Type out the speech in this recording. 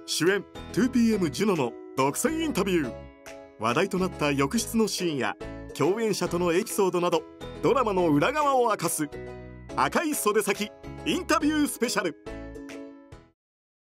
主演 2PM ジュノの独占インタビュー。話題となった浴室のシーンや共演者とのエピソードなど、ドラマの裏側を明かす赤い袖先インタビュースペシャル。